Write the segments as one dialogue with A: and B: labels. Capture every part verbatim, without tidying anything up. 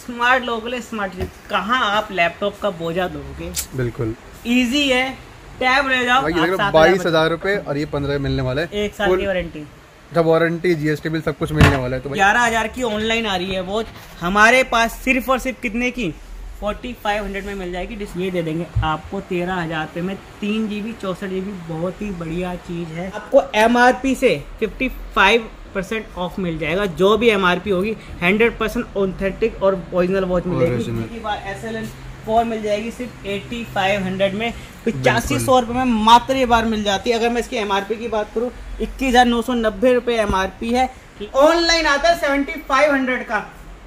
A: Smart लोगों के लिए स्मार्ट चीज, कहाँ आप लैपटॉप का बोझा दोगे।
B: बिल्कुल
A: इजी है, टैब ले जाओ
B: बाईस हजार रुपए और ये पंद्रह मिलने वाला है,
A: एक साल की वारंटी,
B: जब वारंटी जीएसटी बिल सब कुछ मिलने वाला है। तो
A: ग्यारह हजार की ऑनलाइन आ रही है वॉच, हमारे पास सिर्फ और सिर्फ कितने की फोर्टी फाइव हंड्रेड में मिल जाएगी। ये दे देंगे आपको तेरह हजार रुपये में, तीन जी बी चौसठ जी बी, बहुत ही बढ़िया चीज़ है। आपको एम आर पी से फिफ्टी फाइव परसेंट ऑफ मिल जाएगा, जो भी एम आर पी होगी हंड्रेड परसेंट ऑथेंटिक और ओरिजिनल वॉच मिलेगी। एस एल एन फोर मिल जाएगी सिर्फ एटी फाइव हंड्रेड में, पचासी सौ रुपये में मात्र ये बार मिल जाती है। अगर मैं इसकी एम आर पी की बात करूँ, इक्कीस हजार नौ सौ नब्बे रुपये एम आर पी है, ऑनलाइन आता है सेवेंटी फाइव हंड्रेड का,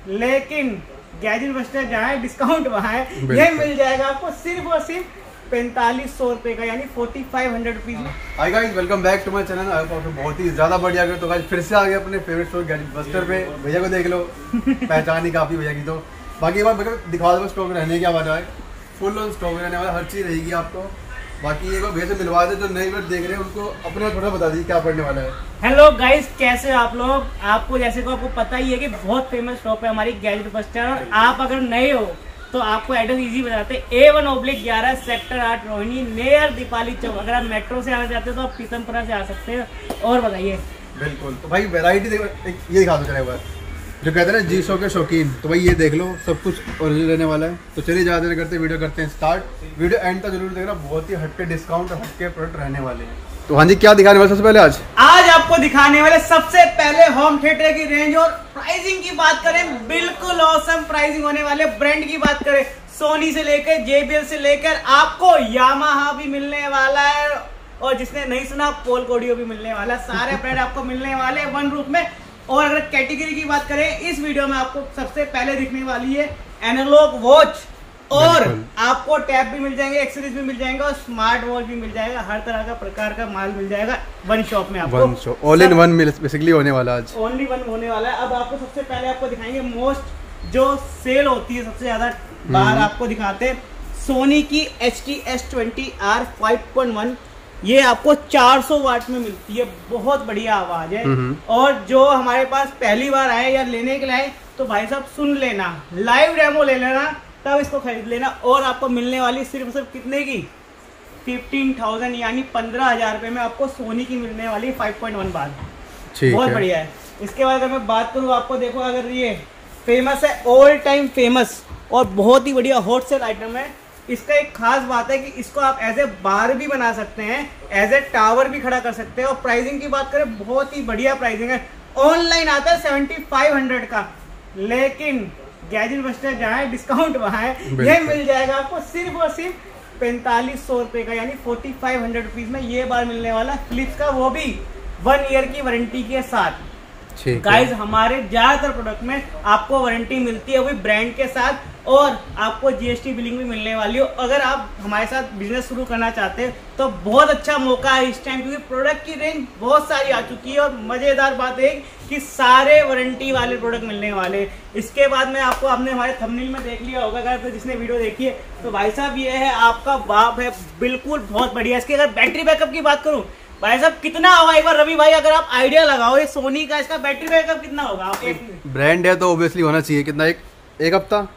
A: लेकिन गैजेट बस्टर जहाँ है डिस्काउंट वहाँ है, ये मिल जाएगा आपको सिर्फ और सिर्फ पैंतालीस सौ रुपए का, यानी फोर्टी फाइव हंड्रेड रुपीज में।
B: Hi guys, welcome back to my channel. I hope बहुत ही ज्यादा बढ़िया गए। तो गाइस फिर से आ गए अपने फेवरेट स्टोर गैजेट बस्टर पे। भैया को देख लो, पहचान ही काफी भैया की। तो बाकी एक बार भैया दिखा दो स्टॉक में रहने क्या वाला है, फुल ऑन स्टॉक में रहने वाला, हर चीज रहेगी आपको। बाकी एक बार भैया से मिलवा दे, जो नई वीडियो देख रहे हैं उनको अपने थोड़ा बता दीजिए क्या पढ़ने वाला है।
A: हेलो गाइस, कैसे आप लोग? आपको जैसे को आपको पता ही है कि बहुत फेमस शॉप है हमारी गैजेट बस्टर, और आप अगर नए हो तो आपको एड्रेस इजी बताते हैं। ए वन ओब्लिक ग्यारह सेक्टर आठ रोहिणी नियर दीपाली चौक। अगर आप मेट्रो से आना चाहते हो तो आप पीतमपुरा से आ सकते हैं। और बताइए।
B: बिल्कुल, तो भाई वैरायटी देखो, ये दिखा दो चले एक बार, जो कहते हैं ना जी शो के शौकीन, तो भाई ये देख लो, सब कुछ ओरिजिनल रहने वाला है। तो चलिए ज़्यादा देर करते वीडियो करते हैं स्टार्ट। वीडियो एंड तक जरूर देखना, बहुत ही हटके डिस्काउंट और हटके प्रोडक्ट रहने वाले हैं। तो हाँ जी, क्या दिखाने वाले सबसे पहले आज
A: आज आपको दिखाने वाले सबसे पहले होम थिएटर की रेंज और प्राइसिंग की बात करें, बिल्कुल ऑसम प्राइसिंग होने वाले। ब्रांड की बात करें, सोनी से लेकर जेबीएल से लेकर आपको यामाहा भी मिलने वाला है, और जिसने नहीं सुना पोल ऑडियो भी मिलने वाला है। सारे ब्रांड आपको मिलने वाले वन रूफ में। और अगर कैटेगरी की बात करें, इस वीडियो में आपको सबसे पहले दिखने वाली है एनालॉग वॉच, और आपको टैब भी मिल जाएंगे, एक्सेसरीज भी मिल जाएंगे, और स्मार्ट वॉच भी मिल जाएगा। हर तरह का प्रकार का माल मिल जाएगा वन शॉप में आपको।
B: One shop all in one basically होने वाला आज,
A: ओनली वन होने वाला है। अब आपको सबसे पहले आपको दिखाएंगे मोस्ट जो सेल होती है सबसे ज्यादा बार आपको दिखाते हैं, सोनी की H T S twenty R five point one. ये आपको चार सौ वाट में मिलती है, बहुत बढ़िया आवाज है। और जो हमारे पास पहली बार आए या लेने के लिए आए, तो भाई साहब सुन लेना, लाइव डेमो ले लेना, तब इसको खरीद लेना। और आपको मिलने वाली सिर्फ सिर्फ कितने की फिफ्टीन थाउजेंड यानी पंद्रह हजार रुपए में आपको सोनी की मिलने वाली फाइव पॉइंट वन बार, बहुत बढ़िया है। इसके बाद अगर मैं बात करूँ, आपको देखो, अगर ये फेमस है, ऑल टाइम फेमस और बहुत ही बढ़िया हॉट सेल आइटम है। इसका एक खास बात है कि इसको आप एज ए बार भी बना सकते हैं, एज ए टावर भी खड़ा कर सकते हैं। और प्राइसिंग की बात करें, बहुत ही बढ़िया प्राइसिंग है। ऑनलाइन आता है सेवेंटी फाइव हंड्रेड का, लेकिन गैजेट बस्टर जहाँ है डिस्काउंट वहाँ है, ये मिल जाएगा आपको सिर्फ और सिर्फ पैंतालीस सौ रुपए का, यानी फोर्टी फाइव हंड्रेड रुपीज में ये बार मिलने वाला फिलिप्स का, वो भी वन ईयर की वारंटी के साथ। गाइज, हमारे ज्यादातर प्रोडक्ट में आपको वारंटी मिलती है, वो भी ब्रांड के साथ, और आपको जीएसटी बिलिंग भी मिलने वाली हो। अगर आप हमारे साथ बिजनेस शुरू करना चाहते हैं तो बहुत अच्छा मौका है इस टाइम, क्योंकि प्रोडक्ट की रेंज बहुत सारी आ चुकी है। और मजेदार बात है कि सारे वारंटी वाले प्रोडक्ट मिलने वाले। इसके बाद में आपको, आपने हमारे थंबनेल में देख लिया होगा, अगर तो जिसने वीडियो देखी है, तो भाई साहब ये है आपका बाप है, बिल्कुल बहुत बढ़िया। इसकी अगर बैटरी बैकअप की बात करूँ, भाई साहब कितना होगा, एक बार रवि भाई अगर आप आइडिया लगाओ, ये सोनी का इसका बैटरी बैकअप कितना होगा?
B: ब्रांड है तो ऑब्वियसली होना चाहिए। कितना? एक एक हफ्ता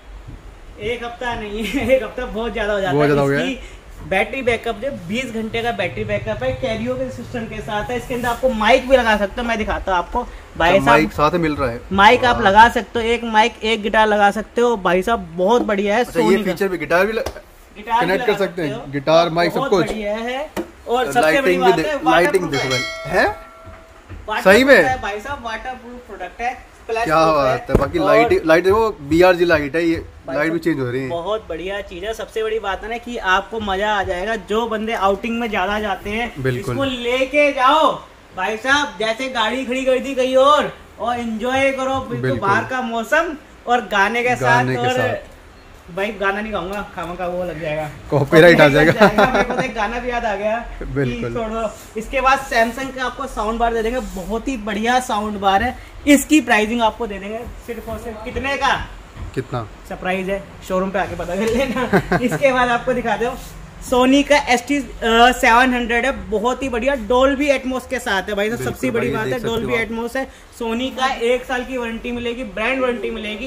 A: एक हफ्ता नहीं है, एक हफ्ता बहुत ज्यादा हो जाता है। इसकी बैटरी बैकअप जो बीस घंटे का बैटरी बैकअप है, कैरियो के सिस्टम के साथ है। इसके अंदर आपको माइक भी लगा सकते हो, मैं दिखाता हूँ आपको भाई साहब,
B: माइक साथ मिल रहा है।
A: माइक आप लगा सकते हो, एक माइक एक गिटार लगा सकते हो भाई साहब, बहुत बढ़िया है।
B: अच्छा, ये फीचर भी गिटार भी
A: गिटार
B: कनेक्ट कर सकते हैं, गिटार माइक सब कुछ
A: बढ़िया है। और सबसे बड़ी बात है,
B: लाइटिंग है सही में
A: भाई साहब, वाटर प्रूफ प्रोडक्ट है।
B: क्या बात है। बाकी लाइट लाइट देखो, बीआरजी लाइट है, ये लाइट भी चेंज हो रही है,
A: बहुत बढ़िया चीज है। सबसे बड़ी बात है ना कि आपको मजा आ जाएगा। जो बंदे आउटिंग में ज्यादा जाते हैं, इसको लेके जाओ भाई साहब, जैसे गाड़ी खड़ी कर दी कहीं और और एंजॉय करो बिल्कुल बाहर का मौसम और गाने के साथ। और भाई गाना नहीं गाऊंगा, खामा का वो लग जाएगा,
B: कॉपीराइट आ जाएगा।
A: मेरे को एक गाना भी याद आ गया, बिल्कुल छोड़ो। इसके बाद सैमसंग का आपको साउंड बार दे देंगे, बहुत ही बढ़िया साउंड बार है। इसकी प्राइसिंग आपको दे देंगे सिर्फ और सिर्फ कितने का?
B: कितना?
A: सरप्राइज है, शोरूम पे आके पता कर लेना। इसके बाद आपको दिखा दो, सोनी का एस टी सेवन हंड्रेड है, बहुत ही बढ़िया, डोल्बी एटमॉस के साथ है भाई। सबसे बड़ी बात है डोल्बी एटमॉस है। सोनी का एक साल की वारंटी मिलेगी, ब्रांड वारंटी मिलेगी,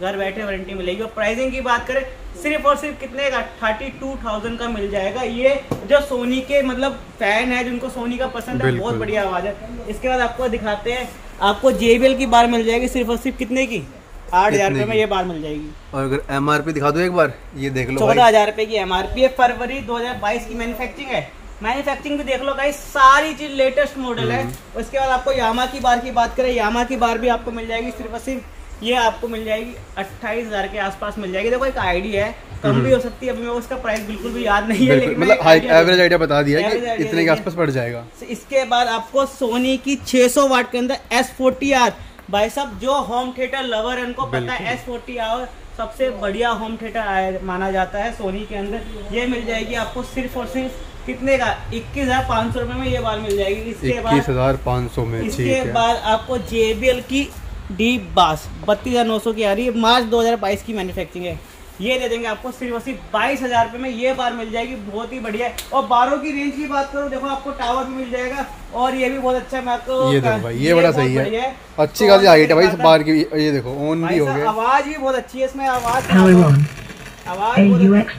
A: घर बैठे वारंटी मिलेगी। और प्राइसिंग की बात करें सिर्फ और सिर्फ कितने का थर्टी टू थाउजेंड का मिल जाएगा। ये जो सोनी के मतलब फैन है जिनको सोनी का पसंद है, बहुत बढ़िया आवाज है। इसके बाद आपको दिखाते हैं, आपको जे बी एल की बार मिल जाएगी सिर्फ और सिर्फ कितने की, आठ हजार रुपए में ये बार मिल जाएगी। और
B: अगर एम आर पी दिखा दो एक बार, ये देख लो
A: चौदह हजार रुपए की एम आर पी है। फरवरी दो हजार बाईस की मैन्युफैक्चरिंग है। मैन्युफैक्चरिंग भी देख लो गाइस, सारी चीज लेटेस्ट मॉडल है। उसके बाद आपको यामा की बार की बात करें, यामा की बार भी आपको मिल जाएगी सिर्फ और सिर्फ ये आपको मिल जाएगी अट्ठाईस हजार के आसपास मिल जाएगी। देखो एक आइडिया है, कम भी हो सकती है, अभी मैं उसका प्राइस बिल्कुल भी याद नहीं है, लेकिन
B: मतलब एवरेज आइडिया बता दिया कि इतने के आसपास पड़ जाएगा।
A: इसके बाद आपको सोनी की छह सौ वाट के अंदर एस फोर्टी आर, भाई साहब जो होम थिएटर लवर है उनको पता है एस फोर्टी आर सबसे बढ़िया होम थिएटर माना जाता है सोनी के अंदर। ये मिल जाएगी आपको सिर्फ और सिर्फ कितने का, इक्कीस हजार पाँच सौ रुपए में ये बार मिल जाएगी। इसके बाद
B: इक्कीस हजार पाँच सौ में।
A: इसके बाद आपको जे बी एल की डी बास बत्तीस हजार नौ सौ की आ रही है, मार्च दो हजार बाईस की मैन्युफैक्चरिंग है। ये दे देंगे आपको सिर्फ और सिर्फ बाईस हजार रुपए में ये बार मिल जाएगी, बहुत ही बढ़िया है। और बारों की रेंज की बात करूँ, देखो आपको टावर भी मिल जाएगा और ये भी बहुत अच्छा है। मैं आपको
B: ये देखो भाई, ये बड़ा सही है,
A: है।
B: अच्छी खासी हाइट है भाई इस बार की। ये देखो ऑन भी हो गया,
A: आवाज भी बहुत अच्छी है इसमें, आवाज आवाज ए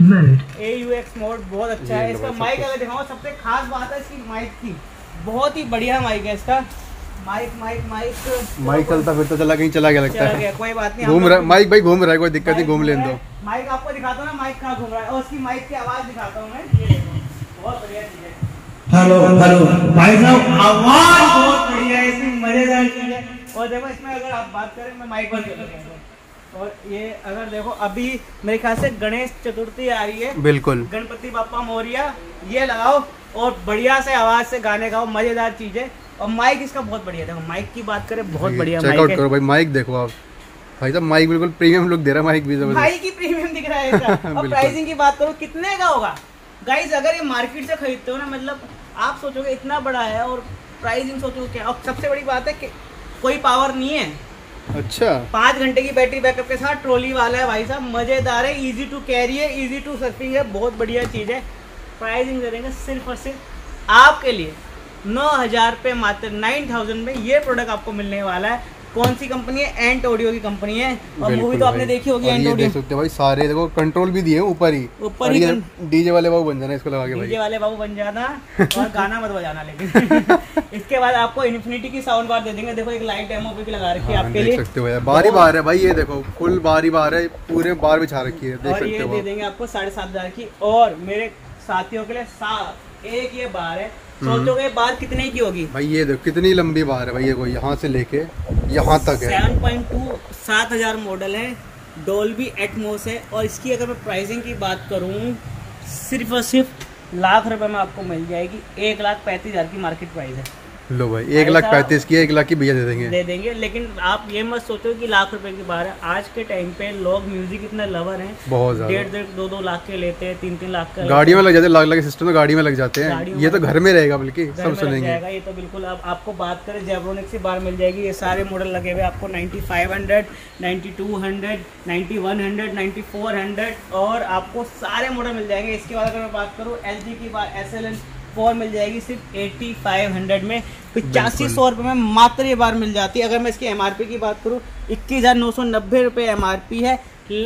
A: यू एक्स मोड बहुत अच्छा है। इसका माइक अगर दिखाऊं, सबसे खास बात है इसकी माइक की, बहुत ही बढ़िया माइक है इसका। माइक माइक माइक
B: माइक चलता फिर तो चला कहीं चला गया लगता है,
A: कोई बात नहीं,
B: घूम रहा है माइक भाई, घूम रहा है, कोई दिक्कत नहीं, घूम लेने दो।
A: माइक आपको दिखाता हूँ ना, माइक कहाँ घूम रहा है, और उसकी माइक की आवाज दिखाता हूँ मैं, ये देखो बहुत बढ़िया चीज है। हेलो हेलो भाई साहब, आवाज बहुत बढ़िया है, इसमें मजेदार चीज है। और देखो इसमें अगर आप बात करें, मैं माइक बंद कर दूंगा, और ये अगर देखो अभी मेरे ख्याल से गणेश चतुर्थी आ रही है, बिल्कुल गणपति बापा मोरिया, ये लगाओ और बढ़िया से आवाज से गाने गाओ, मजेदार चीज है। और माइक इसका बहुत बढ़िया, देखो माइक की बात करें बहुत बढ़िया माइक है। चेक आउट करो भाई, माइक देखो आप भाई साहब, माइक बिल्कुल प्रीमियम लुक दे रहा है, माइक भी जबरदस्त, माइक ही प्रीमियम दिख रहा है इसका। और प्राइसिंग की बात करो कितने का होगा गाइस, अगर ये मार्केट से खरीदते हो ना, मतलब आप सोचोगे इतना बड़ा है और प्राइसिंग सोचोगे क्या। और सबसे बड़ी बात है कि कोई पावर नहीं है, अच्छा पाँच घंटे की बैटरी बैकअप के साथ ट्रॉली वाला है भाई साहब, मजेदार है, इजी टू कैरी है, इजी टू सर्फिंग है, बहुत बढ़िया चीज है। प्राइसिंग दे देंगे सिर्फ और सिर्फ आपके लिए नौ हजार रुपये मात्र, नाइन थाउजेंड में ये प्रोडक्ट आपको मिलने वाला है। कौन सी कंपनी है, एंट ऑडियो की कंपनी है, और मूवी तो आपने देखी होगी एंट ऑडियो। देख सकते हो भाई, सारे देखो कंट्रोल भी दिए ऊपर ही, ऊपर ही डीजे वाले बाबू बन जाना इसको लगा के, डीजे वाले बाबू बन जाना और गाना मत बजाना लेकिन। इसके बाद आपको इन्फिनिटी की साउंड बार दे देंगे, देखो एक लाइट डेमो पे भी लगा रखी है आपके लिए, देख सकते हो बारी बार है भाई, ये देखो फुल बारी बार है, पूरे बार बिछा रखी है, देख सकते हो। ये दे देंगे आपको साढ़े सात हजार की। और मेरे साथियों के लिए सात एक ये बार है, सोचोगे बार कितने की होगी भाई, ये देखो कितनी लंबी बार है भाई, ये कोई यहाँ से लेके यहाँ तक है। सेवन पॉइंट टू सात हजार मॉडल है, डोल्बी एटमॉस है। और इसकी अगर मैं प्राइसिंग की बात करूँ, सिर्फ और सिर्फ लाख रुपए में आपको मिल जाएगी, एक लाख पैंतीस हजार की मार्केट प्राइस है। लो भाई, एक लाख पैंतीस की एक लाख की भैया दे देंगे दे देंगे लेकिन आप ये मत सोचो कि लाख रुपए की बार है। आज के टाइम पे लोग म्यूजिक इतना लवर हैं, बहुत ज्यादा, डेढ़ डेढ़ दो दो लाख के लेते हैं, तीन तीन लाख का गाड़ी में लग जाते हैं, लाख लाख के सिस्टम तो गाड़ी में लग जाते हैं, ये तो घर में रहेगा, बल्कि सब सुनेंगे। ये तो बिल्कुल। अब आपको बात करें जेब्रोनिक्स की बार मिल जाएगी, ये सारे मॉडल लगे हुए आपको ninety five hundred, ninety two hundred, ninety one hundred, ninety four hundred, और आपको सारे मॉडल मिल जाएंगे। इसके बाद अगर मैं बात करूँ एल जी की बार एस एल एन फोर मिल जाएगी सिर्फ एटी फाइव हंड्रेड में, पचासी सौ रुपये में मात्र ये बार मिल जाती है। अगर मैं इसकी एमआरपी की बात करूँ, इक्कीस हजार नौ सौ नब्बे रुपये एमआरपी है,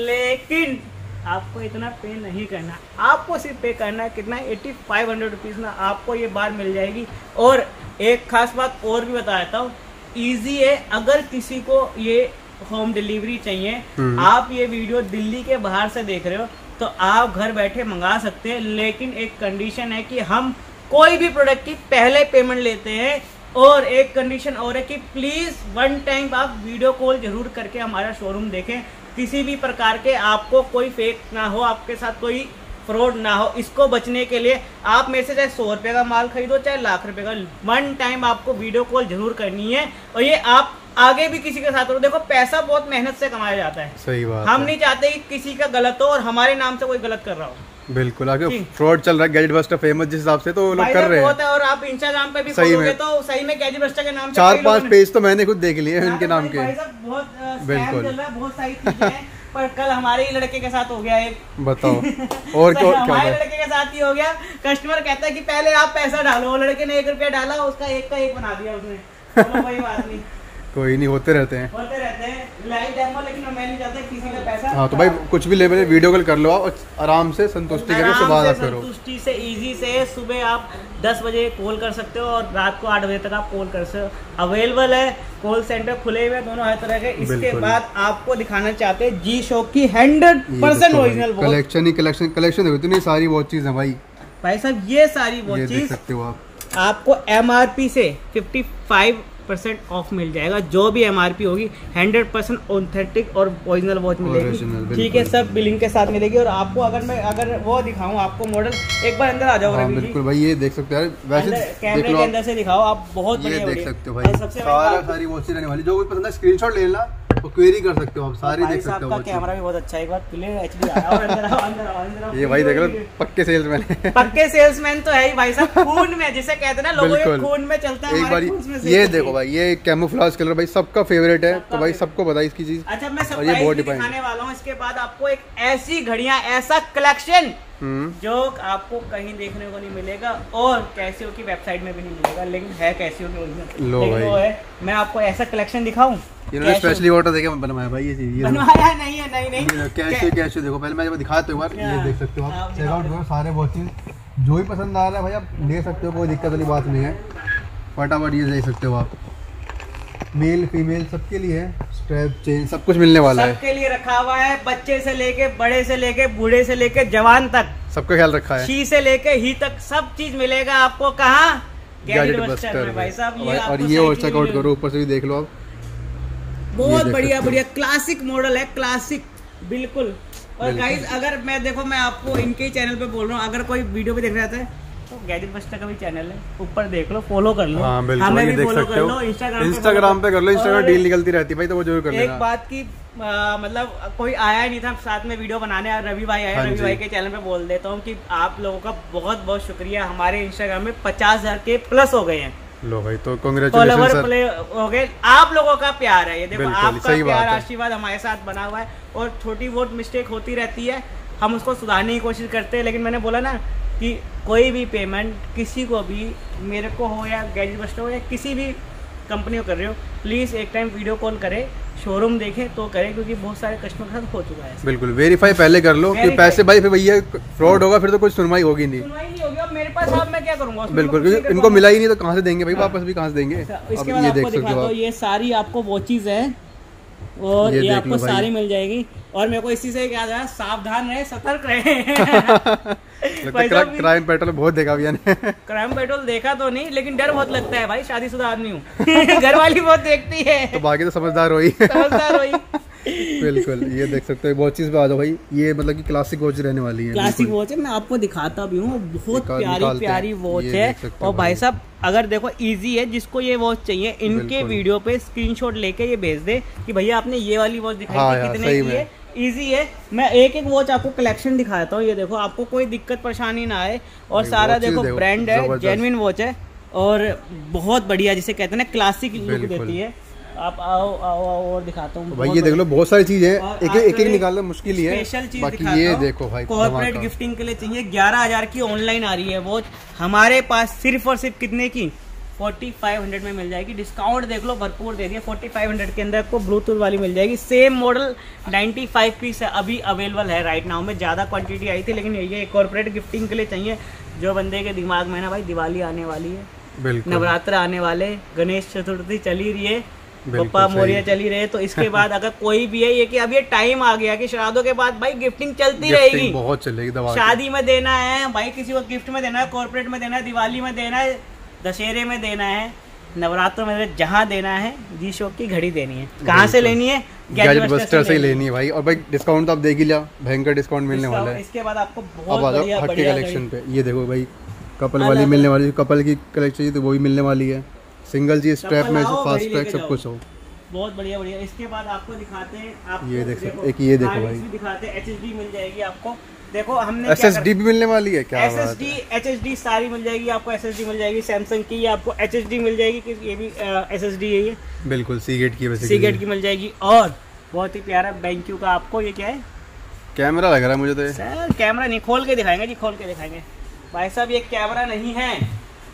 A: लेकिन आपको इतना पे नहीं करना, आपको सिर्फ पे करना है कितना, एटी फाइव हंड्रेड रुपीज़ में आपको ये बार मिल जाएगी। और एक खास बात और भी बता देता हूँ, ईजी है, अगर किसी को ये होम डिलीवरी चाहिए, आप ये वीडियो दिल्ली के बाहर से देख रहे हो तो आप घर बैठे मंगा सकते हैं, लेकिन एक कंडीशन है कि हम कोई भी प्रोडक्ट की पहले पेमेंट लेते हैं। और एक कंडीशन और है कि प्लीज वन टाइम आप वीडियो कॉल जरूर करके हमारा शोरूम देखें, किसी भी प्रकार के आपको कोई फेक ना हो, आपके साथ कोई फ्रॉड ना हो। इसको बचने के लिए आप मेरे से चाहे सौ रुपये का माल खरीदो चाहे लाख रुपए का, वन टाइम आपको वीडियो कॉल जरूर करनी है। और ये आप आगे भी किसी के साथ हो, देखो पैसा बहुत मेहनत से कमाया जाता है, सही बात हम है। नहीं चाहते कि किसी का गलत हो और हमारे नाम से कोई गलत कर रहा हो। बिल्कुल, आगे फ्रॉड चल रहा है, गैजेट बस्टर फेमस जिस हिसाब से तो लोग कर रहे हैं। है, और आप इंस्टाग्राम पे भी खोलोगे तो सही में गैजेट बस्टर के नाम से चार पांच पेज तो मैंने खुद देख लिए हैं इनके नाम के। बहुत बिल्कुल चल रहा है, बहुत सारी चीजें हैं, पर कल हमारे ही लड़के के साथ हो गया एक, बताओ और क्या हमारे लड़के के साथ ही हो गया। कस्टमर कहता है कि पहले आप पैसा डालो, लड़के ने एक रुपया डाला, उसका एक का एक बना दिया उसने, कोई बात नहीं।
B: कोई नहीं, होते रहते हैं
A: होते रहते हैं लाइव डेमो, लेकिन मैं नहीं चाहता किसी का पैसा।
B: हाँ तो भाई कुछ भी ले मेरे वीडियो कॉल कर लो आप, आराम से संतुष्टि करके सुबह आ करो।
A: संतुष्टि से इजी से सुबह आप दस बजे कॉल कर सकते हो और रात को आठ बजे तक आप कॉल कर सकते हो। अवेलेबल है, कॉल सेंटर खुले हुए दोनों हर तरह के। इसके बाद आपको दिखाना चाहते हैं जी शॉक की हंड्रेड परसेंट ओरिजिनल
B: कलेक्शन ही कलेक्शन कलेक्शन देखो, इतनी सारी बहुत चीज है भाई।
A: भाई साहब ये सारी वो चीज
B: देख सकते हो आप,
A: आपको एमआरपी से पचपन परसेंट ऑफ मिल जाएगा। जो भी एमआरपी होगी हंड्रेड परसेंट ऑथेंटिक और ओरिजिनल वॉच मिलेगी, ठीक है, सब बिलिंग के साथ मिलेगी। और आपको अगर मैं अगर वो दिखाऊं आपको मॉडल, एक बार अंदर आ जाओ।
B: हाँ, बिल्कुल भाई ये देख सकते हैं, वैसे
A: कैमरे के अंदर से दिखाओ आप, बहुत
B: ये
A: बढ़िया
B: देख सकते हो भाई। सबसे सारा सारी वॉच रहने वाली, जो भी पसंद है स्क्रीनशॉट ले ला तो क्वेरी कर सकते हो आप, सारे देख सकते हो।
A: कैमरा भी बहुत अच्छा है, एक बार क्लियर एचडी आ रहा है। अंदर आओ, अंदर आओ, अंदर आओ।
B: ये भाई देख लो, पक्के सेल्समैन है।
A: पक्के सेल्समैन तो है ही भाई साहब, खून में, जिसे कहते हैं ना लोगों के खून में चलता है।
B: एक बार ये देखो भाई, ये कैमोफ्लेज कलर भाई सबका फेवरेट है, तो भाई सबको पता है इसकी चीज।
A: अच्छा मैं सरप्राइज भी दिखाने वाला हूँ। इसके बाद आपको एक ऐसी घड़ियां, ऐसा कलेक्शन जो आपको कहीं देखने को नहीं मिलेगा और कैसियो की वेबसाइट में भी नहीं मिलेगा, लेकिन है कैसियो की ओरिजिनल।
B: लो भाई,
A: वो है, मैं आपको ऐसा कलेक्शन दिखाऊं।
B: इन्होंने स्पेशली ऑर्डर देके बनवाया भाई ये चीज। ये
A: बनवाया नहीं है, नहीं नहीं
B: कैसे कैसे देखो, पहले मैं जब दिखाता हूं एक बार, ये देख सकते हो आप, चेक आउट करो सारे वॉचेस, जो भी पसंद आ रहा है भाई आप ले सकते हो, कोई दिक्कत वाली बात नहीं है। फटाफट ये ले सकते हो आप, मेल फीमेल सबके लिए है, स्ट्रैप चेन सब कुछ मिलने वाला है,
A: सबके लिए रखा हुआ है। बच्चे से लेके बड़े से लेके बूढ़े से लेके जवान तक
B: सबका ख्याल रखा है।
A: शी से लेके ही तक सब चीज मिलेगा आपको। कहाँ? गैजेट बस्टर में भाई साहब। ये
B: और ये और चेकआउट करो, ऊपर से भी देख लो आप,
A: बहुत बढ़िया बढ़िया क्लासिक मॉडल है, क्लासिक बिल्कुल। और गाइस अगर मैं देखो, मैं आपको इनके ही चैनल पे बोल रहा हूँ, अगर कोई वीडियो पे देख रहा था तो गैजेट बस्टर का भी चैनल है, ऊपर देख लो, फॉलो कर लो।
B: हाँ,
A: हमें भी फॉलो कर लो, इंस्टाग्राम
B: इंस्टाग्राम पे कर लो, इंस्टाग्राम डील निकलती रहती है भाई, तो वो जरूर कर लेना।
A: एक बात की आ, मतलब कोई आया नहीं था साथ में वीडियो बनाने, रवि भाई आए, रवि भाई के चैनल पे बोल देता हूँ कि आप लोगों का बहुत बहुत शुक्रिया। हमारे इंस्टाग्राम में पचास हजार के प्लस हो गए हैं।
B: लो भाई, तो कांग्रेचुलेशन सर,
A: प्ले हो गए। आप लोगों का प्यार है ये, देखो आपका प्यार आशीर्वाद हमारे साथ बना हुआ है। और छोटी बहुत मिस्टेक होती रहती है, हम उसको सुधारने की कोशिश करते हैं, लेकिन मैंने बोला ना कि कोई भी पेमेंट किसी को भी, मेरे को हो या गैजेट बस्टर हो या किसी भी कंपनी को कर रहे हो, प्लीज़ एक टाइम वीडियो कॉल करें, शोरूम देखें तो करें, क्योंकि बहुत सारे कस्टमर के साथ हो चुका है।
B: बिल्कुल वेरीफाई पहले कर लो कि पैसे भाई फिर भैया फ्रॉड होगा, फिर तो कुछ सुनवाई होगी नहीं,
A: सुनवाई नहीं होगी। अब मेरे पास अब मैं क्या करूंगा?
B: बिल्कुल, क्योंकि इनको मिला ही नहीं तो कहाँ से देंगे भाई, वापस भी कहाँ से देंगे।
A: इसके बाद आपको दिखाता हूं, ये सारी आपको वो चीज है और ये, ये आपको सारी मिल जाएगी। और मेरे को इसी से याद आया, सावधान रहे, सतर्क रहे।
B: क्राइम पेट्रोल बहुत देखा भैया ने।
A: क्राइम पेट्रोल देखा तो नहीं, लेकिन डर बहुत लगता है भाई, शादीशुदा आदमी हूँ। घर वाली बहुत देखती है,
B: तो बाकी तो समझदार हो ही।
A: समझदार हो ही।
B: बिल्कुल, ये देख सकते हो वॉचेस पे आ जाओ भाई, ये मतलब कि क्लासिक वॉच रहने वाली है।
A: क्लासिक वॉच है, मैं आपको दिखाता भी हूँ, बहुत प्यारी प्यारी वॉच है। और भाई साहब अगर देखो इजी है, जिसको ये वॉच चाहिए इनके वीडियो पे स्क्रीनशॉट लेके ये भेज दे कि भैया आपने ये वाली वॉच दिखाई
B: हाँ
A: थी, कितने की है। इजी है, मैं एक एक वॉच आपको कलेक्शन दिखाता हूँ। ये देखो, आपको कोई दिक्कत परेशानी ना आए, और सारा देखो ब्रांड है, जेन्युइन वॉच है और बहुत बढ़िया, जिसे कहते हैं ना क्लासिक लुक देती है। आप आओ आओ आओ और दिखाता हूँ
B: भाई, ये देख लो बहुत सारी चीजें हैं, एक एक एक निकालना मुश्किल ही है।
A: स्पेशल चीज
B: बाकी ये देखो भाई,
A: कॉर्पोरेट गिफ्टिंग के लिए चाहिए, ग्यारह हजार की ऑनलाइन आ रही है वॉच हमारे पास, सिर्फ और सिर्फ कितने की, फोर्टी फाइव हंड्रेड में मिल जाएगी। डिस्काउंट देख लो भरपूर दे दिया, फोर्टी फाइव हंड्रेड के अंदर आपको ब्लूटूथ वाली मिल जाएगी। Same model ninety five piece है, अभी अवेलेबल है राइट नाउ में, ज़्यादा क्वांटिटी आई थी, लेकिन ये कॉर्पोरेट गिफ्टिंग के लिए चाहिए। जो बंदे के दिमाग में ना भाई, दिवाली आने वाली है, नवरात्र आने वाले, गणेश चतुर्थी चली रही है, पप्पा मोरिया चली रहे, तो इसके बाद अगर कोई भी है, ये कि अब ये टाइम आ गया कि श्राद्धों के बाद भाई गिफ्टिंग चलती रहेगी,
B: बहुत चलेगी।
A: शादी में देना है भाई, किसी को गिफ्ट में देना है, कॉर्पोरेट में देना है, दिवाली में देना है, दशहरे में देना है, नवरात्र में जहाँ देना है, जी शॉक की घड़ी देनी है। कहाँ से लेनी है?
B: गैजेट बस्टर से ही लेनी है भाई। और भाई डिस्काउंट तो आप देख ही लिया, भयंकर डिस्काउंट मिलने वाला है।
A: इसके बाद आपको बहुत बढ़िया
B: बढ़िया कलेक्शन पे ये देखो भाई, कपल वाली मिलने वाली, कपल की कलेक्शन तो वो भी मिलने वाली है, सिंगल चीज स्ट्रैप में फास्ट ट्रैक सब कुछ हो,
A: बहुत बढ़िया बढ़िया। इसके बाद आपको दिखाते हैं, आप
B: ये देख सकते, एक ये देखो भाई,
A: दिखाते हैं एचएसडी मिल जाएगी आपको। देखो हमने
B: एसएसडी भी मिलने वाली है, क्या
A: एसएसडी एचएसडी सारी मिल जाएगी आपको, एसएसडी मिल जाएगी, सैमसंग की आपको एचएसडी मिल जाएगी, कि ये भी एसएसडी है, ये
B: बिल्कुल सीगेट की वैसे
A: सीगेट की मिल जाएगी। और बहुत ही प्यारा बैंक्यू का आपको, ये क्या है,
B: कैमरा लग रहा है मुझे तो।
A: सर कैमरा नहीं, खोल के दिखाएंगे जी, खोल के दिखाएंगे भाई साहब, ये कैमरा नहीं है,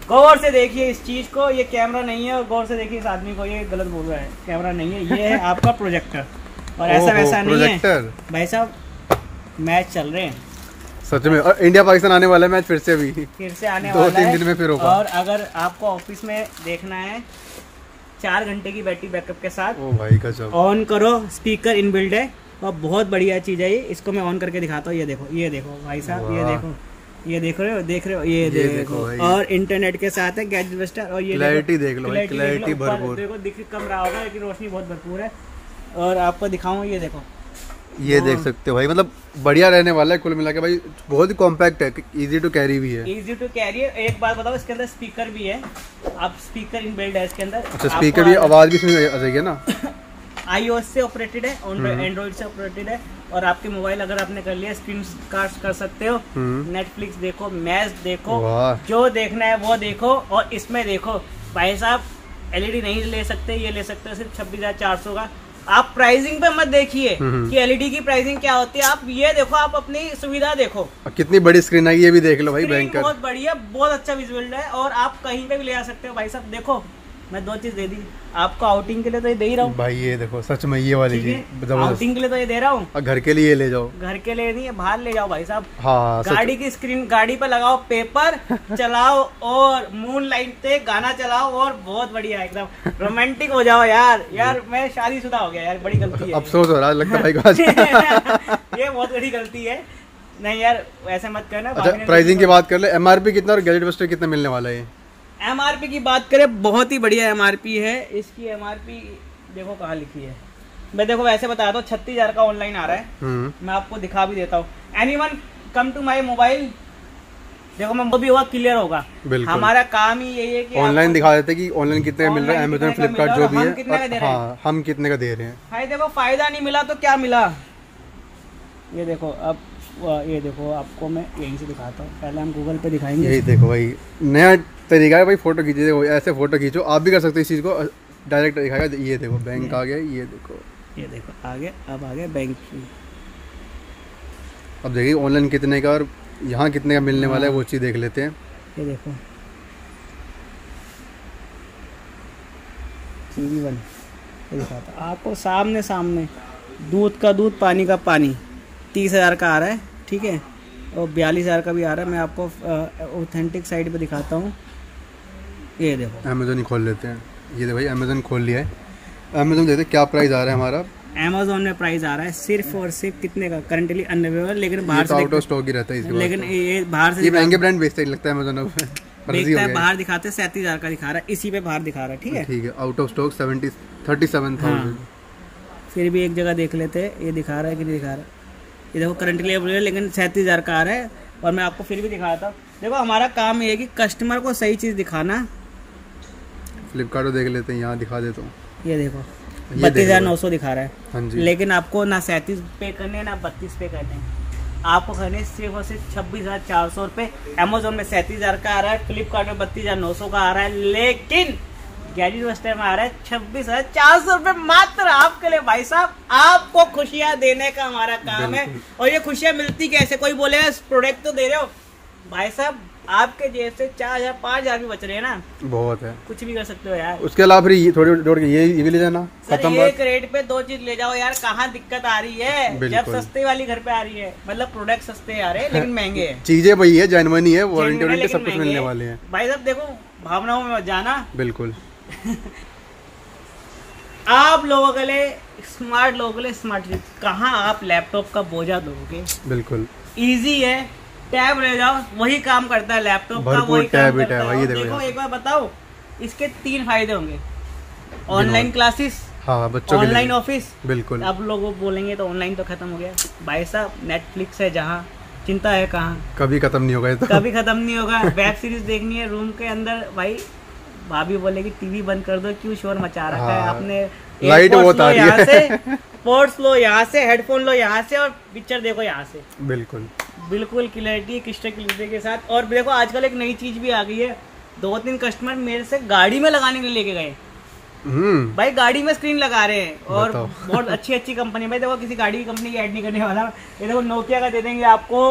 A: गौर से देखिए इस चीज को, ये कैमरा नहीं है, और गौर से देखिए इस आदमी को, ये गलत बोल रहा है, कैमरा नहीं है, ये है आपका प्रोजेक्टर। और ऐसा वैसा नहीं है भाई साहब, मैच चल रहे हैं
B: सच में, और इंडिया पाकिस्तान आने वाला है मैच फिर से भी,
A: फिर से आने
B: दो
A: वाला
B: तीन
A: है।
B: दिन में फिर होगा।
A: और अगर आपको ऑफिस में देखना है, चार घंटे की बैटरी बैकअप के साथ,
B: ओ भाई गजब,
A: ऑन करो, स्पीकर इनबिल्ड है और बहुत बढ़िया चीज है ये। इसको मैं ऑन करके दिखाता हूँ, ये देखो, ये देखो भाई साहब, ये देखो, ये देख रहे हो, देख रहे हो, ये, ये देखो, देखो और इंटरनेट के साथ है गैजेट बस्टर। और ये
B: क्लैरिटी देख लो, क्लैरिटी भरपूर,
A: देखो दिख कम रहा होगा लेकिन रोशनी बहुत भरपूर है। और आपको दिखाऊं, ये देखो,
B: ये देख सकते हो भाई, मतलब बढ़िया रहने वाला है कुल मिला के भाई, बहुत ही कॉम्पैक्ट है, इजी टू कैरी भी है।
A: इजी टू कैरी है। एक बात बताओ, इसके अंदर स्पीकर भी है, आप स्पीकर इनबिल्ड है इसके अंदर।
B: अच्छा, स्पीकर भी, आवाज भी सुनी जाएगी है ना।
A: आईओएस से ऑपरेटेड है, एंड्रॉइड से ऑपरेटेड है, और आपके मोबाइल अगर आपने कर लिया स्क्रीन कास्ट कर सकते हो, नेटफ्लिक्स देखो, मैच देखो, जो देखना है वो देखो। और इसमें देखो भाई साहब एलईडी नहीं ले सकते, ये ले सकते हो सिर्फ छब्बीस हजार चार सौ का। आप प्राइसिंग पे मत देखिए कि एलईडी की प्राइसिंग क्या होती है, आप ये देखो, आप अपनी सुविधा देखो,
B: कितनी बड़ी स्क्रीन है ये भी देख लो भाई, भयंकर,
A: बहुत बढ़िया, बहुत अच्छा विजुअल है। और आप कहीं पे भी ले आ सकते हो भाई साहब। देखो मैं दो चीज दे दी आपको, आउटिंग के लिए तो ये दे ही रहा हूँ
B: भाई, ये देखो सच में ये वाली चीज,
A: आउटिंग के लिए तो ये दे रहा हूँ,
B: और घर के लिए ले जाओ,
A: घर के लिए नहीं है, बाहर ले जाओ भाई साहब।
B: हाँ,
A: गाड़ी की स्क्रीन, गाड़ी पे लगाओ पेपर, चलाओ और मून लाइट पे गाना चलाओ, और बहुत बढ़िया एकदम रोमांटिक हो जाओ यार। यार मैं शादीशुदा हो गया यार, बड़ी गलती है,
B: अफसोस हो रहा लगता है भाई
A: ये बहुत बड़ी गलती है, नहीं यार ऐसे मत करना।
B: अच्छा, प्राइसिंग की बात कर ले, एमआरपी कितना और गैजेट बस्टर कितना मिलने वाला है?
A: एमआरपी की बात करें, बहुत ही बढ़िया एमआरपी है इसकी। एमआरपी देखो कहाँ लिखी है, मैं देखो वैसे बता दो, छत्तीस हजार का ऑनलाइन आ रहा है, मैं आपको दिखा भी देता हूँ। Anyone come to my mobile, देखो मैं वो भी होगा, क्लियर होगा। हमारा काम ही यही है कि
B: ऑनलाइन दिखा देते कि ऑनलाइन कितने का मिल रहा है, अमेज़न फ्लिपकार्ट जो भी है, हाँ, हम कितने का दे रहे हैं।
A: भाई देखो फायदा नहीं मिला तो क्या मिला, ये देखो। अब ये देखो आपको मैं यहीं से दिखाता हूँ, पहले हम गूगल पे दिखाएंगे।
B: यही देखो भाई, नया तरीका है भाई, फोटो खींचे, देखो ऐसे फोटो खींचो, आप भी कर सकते हो इस चीज़ को, डायरेक्ट दिखाएगा। ये देखो बैंक आ गया, ये देखो,
A: ये देखो आ गया, अब आ गया बैंक की।
B: अब देखिए ऑनलाइन कितने का और यहाँ कितने का मिलने वाला है, वो चीज़ देख लेते हैं।
A: ये देखो टीवी वन दिखाता आपको, सामने सामने, दूध का दूध, पानी का पानी, तीस हजार का आ रहा है, ठीक है, और बयालीस हजार का भी आ रहा है। मैं आपको ऑथेंटिक साइट पे दिखाता हूँ, ये देखो
B: अमेज़न ही खोल लेते हैं। ये देखो भाई अमेज़न खोल लिया है, अमेज़न देखते क्या प्राइस आ रहा है हमारा।
A: अमेज़न में प्राइस आ रहा है सिर्फ और सिर्फ कितने का, करंटली अनअवेलेबल, लेकिन बाहर से
B: आउट ऑफ स्टॉक ही रहता है इसके,
A: लेकिन ये बाहर से
B: ये महंगे ब्रांड बेचते लगता है अमेज़न, अब
A: बेचता है, बाहर दिखाते हैं सैंतीस हजार का दिखा रहा है, इसी पे बाहर दिखा रहा है, ठीक है,
B: ठीक है, out of stock seventy thirty seven thousand.
A: फिर भी एक जगह देख लेते हैं, ये दिखा रहा है कि नहीं दिखा रहा है। ये देखो करंटली अवेलेबल, लेकिन सैंतीस हजार का आ रहा है। और मैं आपको फिर भी दिखाता हूँ, देखो हमारा काम ये है कि कस्टमर को सही चीज़ दिखाना।
B: फ्लिपकार्ट देख लेते हैं, यहाँ दिखा देता हूँ,
A: ये देखो बत्तीस हजार नौ सौ दिखा रहा है,
B: हाँ जी,
A: लेकिन आपको ना सैंतीस पे करने ना बत्तीस पे करने, आपको करने सिर्फ और सिर्फ छब्बीस हजार चार सौ रुपये। अमेजोन में सैंतीस हजार का आ रहा है, फ्लिपकार्ट में बत्तीस हजार नौ सौ का आ रहा है, लेकिन गैजेट बस्टर में आ रहा है छब्बीस हजार चार सौ रुपये मात्र आपके लिए। भाई साहब आपको खुशियां देने का हमारा काम है, और ये खुशियां मिलती कैसे? कोई बोले प्रोडक्ट तो दे रहे हो, भाई साहब आपके जेब से चार हजार पाँच हजार भी बच रहे हैं ना,
B: बहुत है,
A: कुछ भी कर सकते हो यार।
B: उसके अलावा फिर ये थोड़ी जोड़ के ये ये भी ले जाना,
A: खत्म बात। एक रेट पे दो चीज ले जाओ यार, कहाँ दिक्कत आ रही है? जब सस्ते वाली घर पे आ रही है, मतलब प्रोडक्ट सस्ते आ रहे हैं लेकिन महंगे हैं,
B: चीजें वही है, जेन्युइन है, वारंटी वारंटी सब कुछ मिलने वाले हैं।
A: भाई साहब देखो भावनाओं में मत जाना,
B: बिल्कुल
A: आप लोगों के लिए, स्मार्ट लोगों के लिए स्मार्ट चीज, कहाँ आप लैपटॉप का बोझा दोगे? बिल्कुल इजी है, टैब ले जाओ, वही काम करता है लैपटॉप का, वही काम करता है। वही देखो, देखो एक बार बताओ, इसके तीन फायदे होंगे, ऑनलाइन क्लासेस,
B: हाँ, बच्चों के
A: ऑनलाइन ऑफिस।
B: बिल्कुल,
A: अब लोग बोलेंगे तो ऑनलाइन तो खत्म हो गया, भाई साहब नेटफ्लिक्स है जहाँ, चिंता है कहाँ,
B: कभी खत्म नहीं होगा, तो कभी
A: खत्म नहीं होगा। वेब सीरीज देखनी है रूम के अंदर, भाई भाभी बोलेगी टीवी बंद कर दो, क्यों शोर मचा रखा है आपने,
B: लाइट वो आ रही है,
A: पोर्ट्स लो यहाँ से, हेडफोन लो यहाँ से, और पिक्चर देखो यहाँ से,
B: बिल्कुल
A: बिल्कुल क्लैरिटी, क्रिस्टल क्लियरिटी के साथ। और देखो आजकल एक नई चीज भी आ गई है, दो तीन कस्टमर मेरे से गाड़ी में लगाने के लिए लेके गए, भाई गाड़ी में स्क्रीन लगा रहे हैं, और बहुत अच्छी अच्छी कंपनी। भाई देखो किसी गाड़ी की कंपनी की ऐड नहीं करने वाला, ये देखो नोकिया का दे देंगे आपको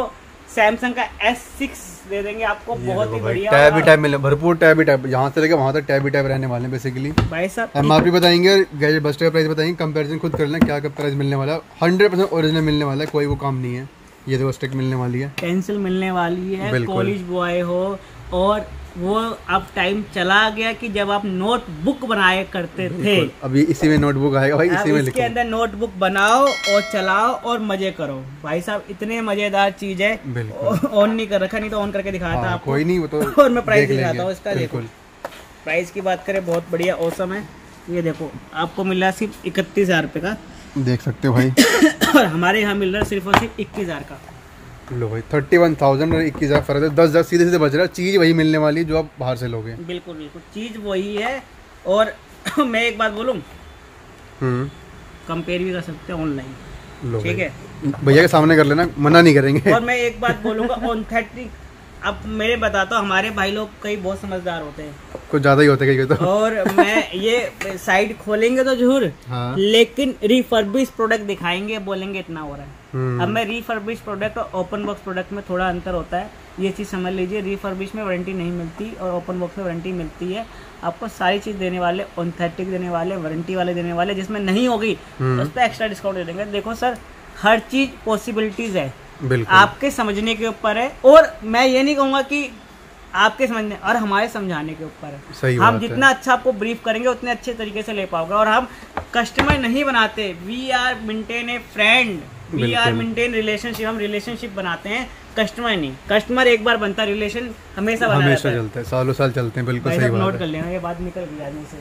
A: सैमसंग का एस सिक्स दे देंगे आपको, बहुत ही बढ़िया।
B: टैब ही टैब मिले, भरपूर टैब ही टैब, यहाँ से लेकर वहाँ तक टैब ही टैब रहने वाले हैं बेसिकली।
A: भाई साहब
B: एमआरपी बताएंगे, गैजेट बस्टर का प्राइस बताएंगे, कंपैरिजन खुद कर लेना क्या क्या प्राइस मिलने वाला है। हंड्रेड परसेंट ओरिजिनल मिलने वाला है, कोई वो काम नहीं है। ये देखो स्टिक मिलने वाली है,
A: पेंसिल मिलने वाली है, कॉलेज बॉय हो और वो अब टाइम चला गया कि जब आप नोटबुक बनाए करते थे,
B: अभी इसी में नोटबुक आएगा भाई, इसी में
A: इसके अंदर नोटबुक बनाओ और चलाओ और मजे करो। भाई साहब इतने मजेदार चीज है, ऑन नहीं कर रखा, नहीं तो ऑन करके दिखाता
B: हाँ,
A: आपको।
B: कोई नहीं वो तो
A: और मैं प्राइस दिखाता हूँ इसका। देखो प्राइस की बात करें, बहुत बढ़िया औसम है। ये देखो आपको मिल रहा है सिर्फ इकतीस हजार रुपये का,
B: देख सकते हो भाई।
A: और हमारे यहाँ मिल रहा है सिर्फ और सिर्फ इक्कीस हजार का।
B: लो भाई थर्टी वन थाउजेंड और इक्कीस हजार फर्क है, दस हजार सीधे सीधे बच रहा है। चीज वही मिलने वाली है जो आप बाहर से लोगे।
A: बिल्कुल बिल्कुल चीज वही है। और मैं एक बात बोलूं,
B: हम्म
A: कंपेयर भी कर सकते हैं ऑनलाइन, ठीक है,
B: भैया के सामने कर लेना, मना नहीं करेंगे।
A: और मैं एक बात बोलूंगा ऑथेंटिक, अब मेरे बताता हूँ, हमारे भाई लोग कई बहुत समझदार होते हैं,
B: कुछ ज्यादा ही होते हैं कई तो।
A: और मैं ये साइट खोलेंगे तो जरूर,
B: हाँ।
A: लेकिन रिफर्बिश प्रोडक्ट दिखाएंगे, बोलेंगे इतना हो रहा है। अब मैं रिफर्बिश प्रोडक्ट और ओपन बॉक्स प्रोडक्ट में थोड़ा अंतर होता है, ये चीज़ समझ लीजिए। रिफर्बिश में वारंटी नहीं मिलती और ओपन बॉक्स में वारंटी मिलती है। आपको सारी चीज़ देने वाले, ऑथेंटिक देने वाले, वारंटी वाले देने वाले, जिसमें नहीं होगी उस पर एक्स्ट्रा डिस्काउंट दे देंगे। देखो सर, हर चीज़ पॉसिबिलिटीज़ है, आपके समझने के ऊपर है। और मैं ये नहीं कहूँगा कि आपके समझने और हमारे समझाने के ऊपर है।
B: सही
A: हम
B: बात
A: जितना
B: है।
A: अच्छा आपको ब्रीफ करेंगे उतने अच्छे तरीके से ले पाओगे। और हम कस्टमर नहीं बनाते, we are maintain a friend, we are maintain relationship. हम रिलेशनशिप बनाते हैं, कस्टमर नहीं। कस्टमर एक बार बनता, रिलेशन हमेशा बना
B: हमेशा चलता है, सालों साल चलते हैं। बिल्कुल सही बात
A: नोट
B: है।
A: कर लेना, ये बात निकल गई आदमी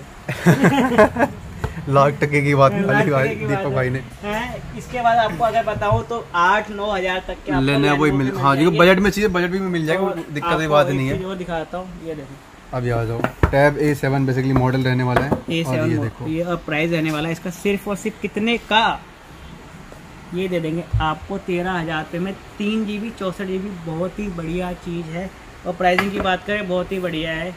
A: से।
B: लाख टके की बात निकाली भाई दीपक भाई ने।
A: है, इसके बाद आपको अगर बताऊं तो आठ नौ हजार तक के
B: लेने वही मिल, हाँ जी बजट में चीजें बजट भी मिल जाएगा, दिक्कत की बात नहीं है।
A: वो दिखाता हूँ, ये देखो
B: अब आ जाओ, tab A seven basically model रहने वाला है।
A: ए
B: और
A: सेवन
B: ये देखो,
A: ये अब प्राइस रहने वाला है इसका सिर्फ और सिर्फ कितने का, ये दे देंगे आपको तेरह हजार रुपये में तीन जी बी चौसठ जी बी। बहुत ही बढ़िया चीज़ है। और प्राइसिंग की बात करें, बहुत ही बढ़िया है,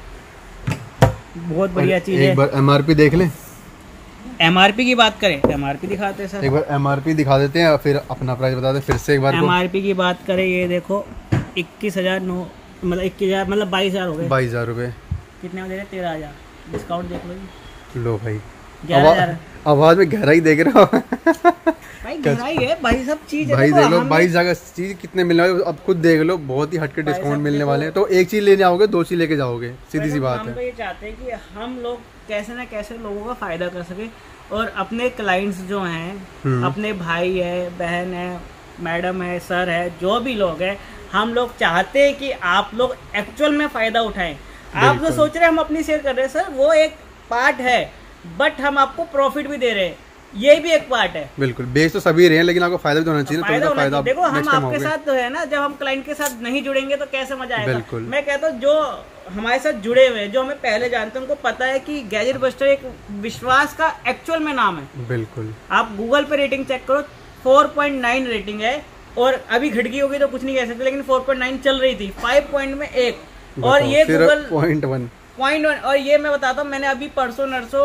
A: बहुत बढ़िया चीज़ है।
B: एक बार एमआरपी देख लें।
A: एमआरपी की बात करें, एमआरपी दिखाते हैं सर,
B: एक बार एमआरपी दिखा देते हैं, फिर अपना प्राइस बता दें फिर से एक बार।
A: एमआरपी की बात करें, ये देखो इक्कीस हजार नौ मतलब इक्कीस हजार मतलब बाईस हजार हो गए।
B: बाईस हजार रुपये
A: कितने में दे रहे? तेरह हजार। डिस्काउंट देख लो जी,
B: लो भाई
A: ग्यारह हजार।
B: आवाज में गहराई देख रहे हो।
A: भाई गहराई है भाई, सब चीज है।
B: भाई देख लो बाईस जगह चीज कितने मिलने वाले, अब खुद देख लो, बहुत ही हटके डिस्काउंट मिलने वाले हैं। तो एक चीज लेने आओगे, दो चीज लेके जाओगे, सीधी सी बात है।
A: हम तो ये चाहते हैं कि हम लोग कैसे ना कैसे लोगों का फायदा कर सके, और अपने क्लाइंट्स जो हैं, अपने भाई है, बहन है, मैडम है, सर है, जो भी लोग हैं, हम लोग चाहते हैं कि आप लोग एक्चुअल में फायदा उठाएं। आप जो सोच रहे हैं हम अपनी शेयर कर रहे हैं सर, वो एक पार्ट है, बट हम आपको प्रॉफिट भी दे रहे हैं, ये भी एक पार्ट है।
B: बिल्कुल, बेच तो सभी रहे हैं, लेकिन आपको फायदा भी होना चाहिए।
A: फायदा
B: तो फायदा
A: देखो, हम आपके साथ तो है ना, जब हम क्लाइंट के साथ नहीं जुड़ेंगे तो कैसे मजा आएगा। मैं कहता हूँ जो हमारे साथ जुड़े हुए हैं, जो हमें पहले जानते हैं, उनको पता है कि गैजेट बस्टर एक विश्वास का एक्चुअल में नाम है।
B: बिल्कुल,
A: आप गूगल पे रेटिंग चेक करो, फोर पॉइंट नाइन रेटिंग है, और अभी घटगी होगी तो कुछ नहीं कह सकते, लेकिन फोर पॉइंट नाइन चल रही थी, फाइव पॉइंट में एक, और ये Google
B: point one
A: point one. और ये मैं बताता हूँ, मैंने अभी परसों नरसों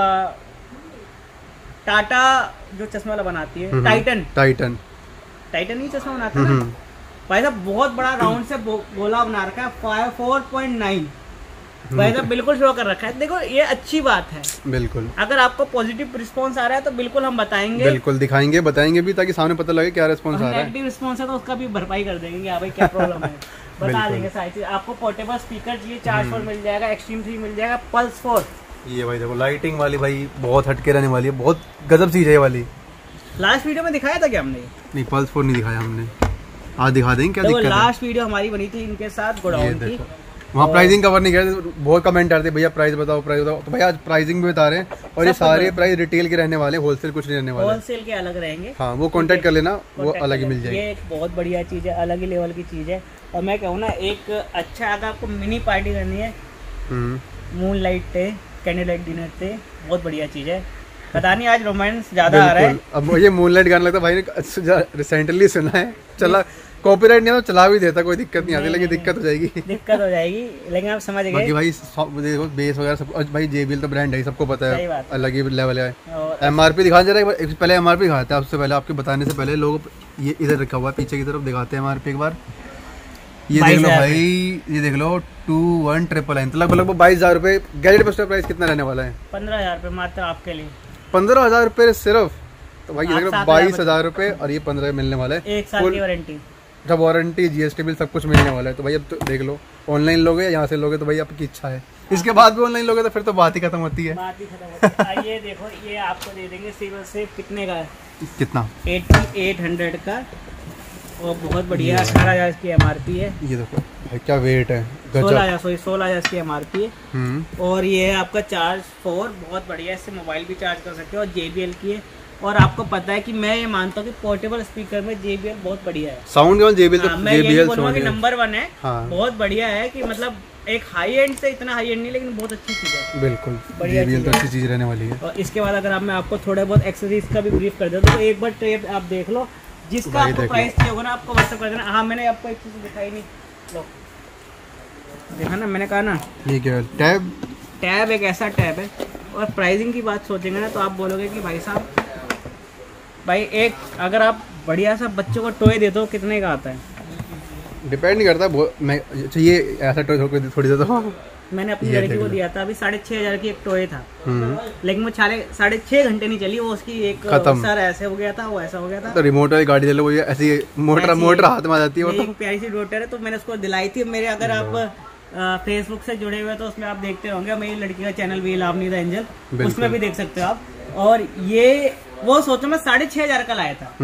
A: टाटा जो चश्मा वाला बनाती है, टाइटन
B: टाइटन
A: टाइटन ही चश्मा बनाता है ना भाई साहब, बहुत बड़ा राउंड से गोला बना रखा है, फोर पॉइंट नाइन भाई साहब, बिल्कुल शो कर रखा है। देखो ये अच्छी बात है,
B: बिल्कुल।
A: अगर आपको पॉजिटिव रिस्पांस आ रहा है तो बिल्कुल हम बताएंगे,
B: बिल्कुल दिखाएंगे, बताएंगे भी, ताकि सामने पता लगे क्या रिस्पांस आ रहा है।
A: नेगेटिव रिस्पांस है तो उसका भी भरपाई कर देंगे कि हाँ भाई क्या प्रॉब्लम है, बता देंगे सारी चीज। आपको पोर्टेबल स्पीकर चाहिए, चार्ज फोर मिल जाएगा, एक्सट्रीम थ्री मिल जाएगा, पल्स फोर।
B: ये भाई देखो लाइटिंग वाली भाई बहुत हटके रहने वाली है, बहुत गजब चीज है ये वाली।
A: लास्ट वीडियो में दिखाया था क्या हमने?
B: नहीं, पल्स फोर नहीं दिखाया हमने, आज दिखा देंगे क्या दिक्कत है।
A: लास्ट वीडियो हमारी बनी थी इनके साथ गोडाउन की,
B: वहाँ प्राइसिंग कवर नहीं किया, बहुत कमेंट आते भैया प्राइस बताओ प्राइस बताओ, तो भैया आज प्राइसिंग भी बता रहे हैं, और ये सारे प्राइस रिटेल के रहने वाले, होलसेल कुछ नहीं रहने वाले,
A: होलसेल के अलग रहेंगे।
B: हाँ, वो कांटेक्ट कर लेना, वो अलग ही मिल जाएगी।
A: ये एक बहुत बढ़िया चीज़ है, अलग ही लेवल की चीज़ है। और मैं कहूँ ना, एक अच्छा अगर आपको मिनी पार्टी करनी है, मून लाइट थे, कैंडल लाइट डिनर थे, बहुत बढ़िया चीज़ है। पता नहीं आज रोमांस ज्यादा आ रहा है।
B: अब मुझे मूनलाइट गाना लगता है, भाई ने रिसेंटली सुना है, चला कॉपीराइट नहीं है तो चला भी देता, कोई दिक्कत नहीं आती, लेकिन दिक्कत हो जाएगी,
A: दिक्कत हो जाएगी, लेकिन आप समझ गए।
B: बाकी भाई देखो बेस वगैरह सब, भाई जेबीएल तो ब्रांड है, सबको पता है, अलग ही लेवल है। एमआरपी दिखा जा रहा है, पहले एमआरपी दिखाते हैं आपसे पहले, आपके बताने से पहले। लोग ये इधर रखा हुआ है पीछे की तरफ, दिखाते हैं एमआरपी एक बार। ये देख लो भाई, ये देख लो टू वन ट्रिपल नाइन, लगभग लगभग बाईस हजार रुपए। गैजेट बस्टर प्राइस कितना रहने वाला है?
A: पंद्रह हजार रुपए मात्र आपके लिए।
B: पंद्रह हजार रुपए सिर्फ? तो भाई ये देख लो बाईस हजार रुपए और ये पंद्रह मिलने वाला है।
A: एक साल की वारंटी,
B: जब वारंटी जीएसटी बिल सब कुछ मिलने वाला है। तो भाई अब तो देख लो, ऑनलाइन लोगे यहाँ से लोगे तो भाई आपकी इच्छा है, इसके बाद भी ऑनलाइन लोगे तो फिर तो बात ही खत्म होती है।
A: बात ही खत्म होती है। ये देखो, ये आपको दे देंगे सिर्फ से कितने का है?
B: कितना?
A: एट्टी एट हंड्रेड का, और बहुत बढ़िया अठारह हजार की एम आर पी है।
B: ये देखो भाई क्या वेट है,
A: सोलह हजार सॉरी सोलह हजार की एम आर पी है।
B: हम्म।
A: और ये है आपका चार्ज फोर, बहुत बढ़िया, इससे मोबाइल भी चार्ज कर सकते हो। और जे बी एल की है, और आपको पता है कि मैं ये मानता हूँ कि पोर्टेबल स्पीकर में जे बी एल बहुत बढ़िया है।
B: साउंड केवल जे बी एल, तो
A: मैं यही बोलूँगा कि नंबर वन है।
B: हाँ।
A: बहुत बढ़िया है कि मतलब एक हाई एंड से इतना हाई एंड नहीं, लेकिन बहुत अच्छी चीज़ है।
B: बिल्कुल,
A: बढ़िया
B: जे बी एल तो अच्छी चीज़ रहने वाली है।
A: और इसके बाद अगर आप मैं आपको थोड़े बहुत एक्सेसरीज का भी ब्रीफ कर दूँ तो एक बार ट्रेप आप देख लो, जिसका आपको प्राइस चाहिए होगा ना आपको व्हाट्सएप कर देना। हाँ, मैंने आपको एक चीज़ दिखाई नहीं, लो देखा ना, मैंने कहा ना
B: ये क्या है? टैब।
A: टैब एक ऐसा टैब है, और प्राइसिंग की बात सोचेंगे ना तो आप बोलोगे कि भाई साहब, भाई एक अगर आप बढ़िया सा बच्चों को टॉय दे दो कितने का आता है?
B: डिपेंड नहीं करता, मैं ये ऐसा टॉय थोड़ी देता हूँ।
A: मैंने अपनी लड़की को दिया था, अभी साढ़े छः हजार की एक टॉय था, लेकिन वो साढ़े साढ़े छः घंटे नहीं चली, वो उसकी एक सर ऐसे हो गया था, वो ऐसा हो गया था।
B: तो रिमोट वाली गाड़ी ले लो, वो ऐसी मोटर मोटर हाथ में आ जाती है। वो
A: एक प्यारी सी डॉटर है, तो मैंने उसको दिलाई थी। मेरे अगर आप फेसबुक से जुड़े हुए तो उसमें आप देखते होंगे, मेरी लड़की का चैनल भी लावनीदा एंजल, उसमें भी देख सकते हो आप। और ये वो सोचो मैं साढ़े छः हजार का लाया था,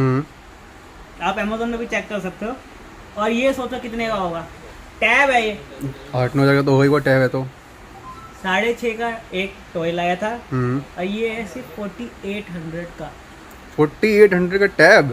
A: आप अमेजोन में भी चेक कर सकते हो। और ये सोचो कितने का होगा? टैब है ये,
B: आठ नौ हजार तो होगा, वो टैब है तो
A: साढ़े छः का एक टॉय लाया था, और ये है सिर्फ फोर्टी एट हंड्रेड का।
B: फोर्टी एट हंड्रेड का टैब?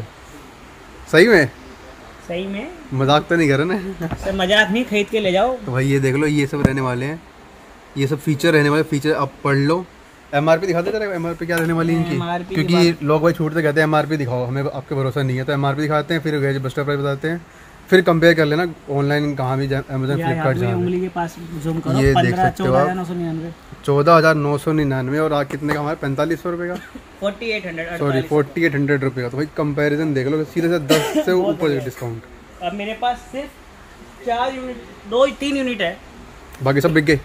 B: सही में?
A: सही में,
B: मजाक तो नहीं कर रहे ना?
A: सर मजाक नहीं, खरीद के ले जाओ।
B: तो भाई ये देख लो, ये सब रहने वाले हैं, ये सब फीचर रहने वाले। फीचर आप पढ़ लो। एमआरपी दिखा देते हैं, एमआरपी क्या रहने वाली है इनकी, क्योंकि लोग भाई छूटते कहते हैं एमआरपी दिखाओ, हमें आपके भरोसा नहीं है, तो एमआरपी दिखाते हैं, फिर गैजेट बस्टर प्राइस बताते हैं, फिर कंपेयर कर लेना ऑनलाइन कहाँ भी, अमेजन फ्लिपकार्ट जहाँ
A: उंगली के पास जूम करो,
B: ये देख सकते हो आप, चौदह हजार नौ सौ निन्यानवे और आज कितने का हमारे पैंतालीस सौ रुपये का,
A: forty eight hundred
B: sorry forty eight hundred रुपये का। तो भाई कंपैरिजन देख लो, सीधे से दस से ऊपर डिस्काउंट।
A: अब मेरे पास सिर्फ चार यूनिट, दो तीन यूनिट है,
B: बाकी सब बिक गए।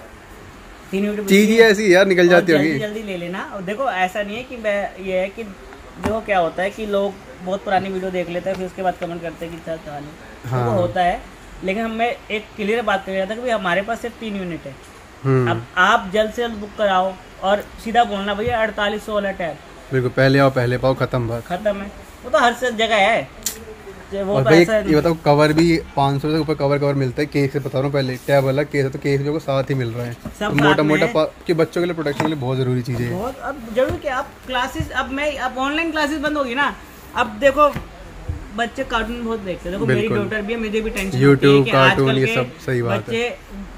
A: तीन यूनिट
B: चीज ही ऐसी यार, निकल जाती होगी।
A: जल्दी जल्दी ले लेना। और देखो ऐसा नहीं है कि मैं, ये है कि देखो क्या होता है कि लोग बहुत पुरानी वीडियो देख लेते हैं, फिर उसके बाद कमेंट करते हैं कि क्या कहानी, हाँ। वो होता है, लेकिन मैं एक क्लियर बात कर रहा था कि भाई हमारे पास सिर्फ तीन यूनिट है। अब आप जल्द से जल्द बुक कराओ और सीधा बोलना भैया अड़तालीस सौ वाला टैब।
B: बिल्कुल, पहले आओ पहले पाओ, खत्म बात,
A: खत्म है। वो तो हर जगह है। वो
B: और भाई ये बताओ, कवर भी पाँच सौ से ऊपर कवर कवर मिलता है। केस से बता रहा हूँ, पहले टैब वाला केस है तो केस जो साथ ही मिल रहा है। तो मोटा मोटा कि बच्चों के लिए प्रोटेक्शन के लिए बहुत जरूरी चीज़ है।
A: बहुत अब जरूर कि आप क्लासेस, अब मैं अब ऑनलाइन क्लासेस बंद होगी ना, अब देखो बच्चे कार्टून बहुत देखते हैं। देखो मेरी डॉटर भी है, मुझे भी टेंशन
B: यूट्यूब कार्टून ये सब सही बात है।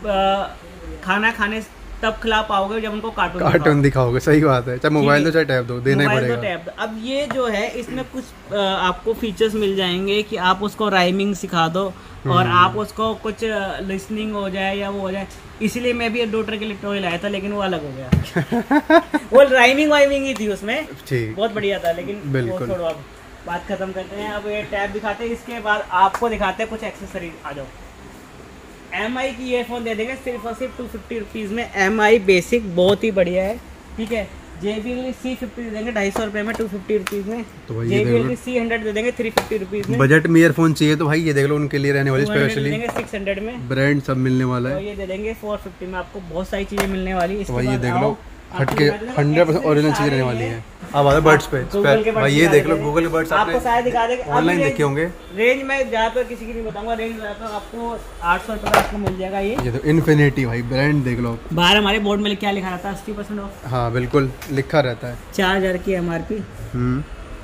A: बच्चे खाना खाने तब खिला पाओगे जब उनको कार्टून
B: कार्टून दिखाओगे, सही बात है। चाहे मोबाइल दो चाहे टैब दो, देना ही पड़ेगा।
A: टैब दो। अब ये जो है इसमें कुछ आपको फीचर्स मिल जाएंगे कि आप उसको राइमिंग सिखा दो और आप उसको कुछ लिसनिंग हो जाए या वो हो जाए। इसीलिए मैं भी डॉटर के लिए टॉय लाया था, लेकिन वो अलग हो गया। वो राइमिंग वाइमिंग ही थी उसमें, बहुत बढ़िया था, लेकिन
B: बिल्कुल।
A: छोड़ो, अब बात खत्म करते हैं। अब ये टैब दिखाते हैं, इसके बाद आपको दिखाते हैं कुछ एक्सेसरीज। आ जाओ। एम आई की ईयरफोन दे देंगे सिर्फ और सिर्फ टू फिफ्टी रुपीज़ में। एम आई बेसिक बहुत ही बढ़िया है, ठीक है। J B L C fifty दे देंगे ढाई सौ रुपये में, टू फिफ्टी रुपीज़ में। तो जे बी एल की सी हंड्रेड दे देंगे थ्री फिफ्टी रुपीज़ में।
B: बजट में ईयरफोन चाहिए तो भाई ये देख लो, उनके लिए रहने वाली स्पेशली
A: सिक्स हंड्रेड में
B: ब्रांड सब मिलने वाला है।
A: तो ये दे देंगे फोर फिफ्टी में, आपको बहुत सारी चीज़ें मिलने वाली है।
B: तो भाई ये देख लो, हटके हंड्रेड परसेंट ओरिजिनल चीज़ रहने वाली है। अब आ बर्ड्स पे भाई ये देख लो, गूगल के बर्ड्स
A: आपको शायद दिखा देंगे,
B: ऑनलाइन देखे होंगे।
A: रेंज में ज़्यादातर किसी की नहीं बताऊंगा, रेंज ज़्यादातर आपको आठ सौ रुपये आपको मिल जाएगा। ये
B: ये तो इन्फिनिटी भाई ब्रांड देख लो।
A: बाहर हमारे बोर्ड में क्या लिखा रहता है? अस्सी परसेंट ऑफ।
B: हाँ बिल्कुल लिखा रहता है।
A: चार हजार की एम आर पी,
B: हम्म